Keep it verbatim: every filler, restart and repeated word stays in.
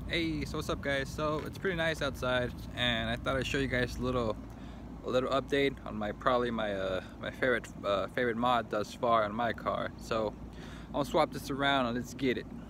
Hey, so what's up guys? So it's pretty nice outside and I thought I'd show you guys a little a little update on my probably my uh, my favorite uh, favorite mod thus far on my car. So I'll swap this around and let's get it.